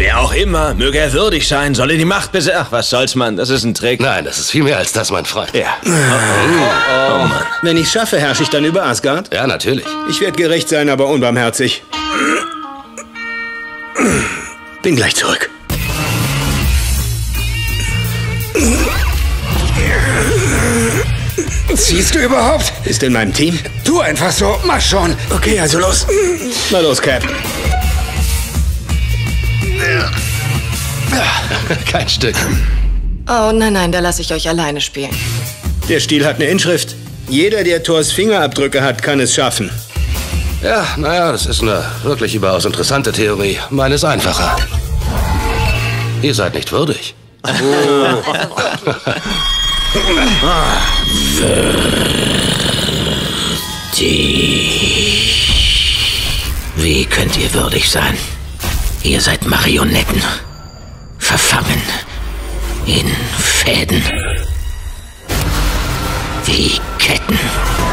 Wer auch immer, möge er würdig sein, solle die Macht besitzen. Ach, was soll's, Mann, das ist ein Trick. Nein, das ist viel mehr als das, mein Freund. Ja. Oh, Mann. Wenn ich's schaffe, herrsche ich dann über Asgard? Ja, natürlich. Ich werde gerecht sein, aber unbarmherzig. Bin gleich zurück. Siehst du überhaupt? Ist in meinem Team? Tu einfach so, mach schon. Okay, also los. Na los, Cap. Kein Stück. Oh, nein, da lasse ich euch alleine spielen. Der Stiel hat eine Inschrift. Jeder, der Thors Fingerabdrücke hat, kann es schaffen. Ja, naja, das ist eine wirklich überaus interessante Theorie. Meine ist einfacher. Ihr seid nicht würdig. Wie könnt ihr würdig sein? Ihr seid Marionetten. Verfangen in Fäden. Wie Ketten.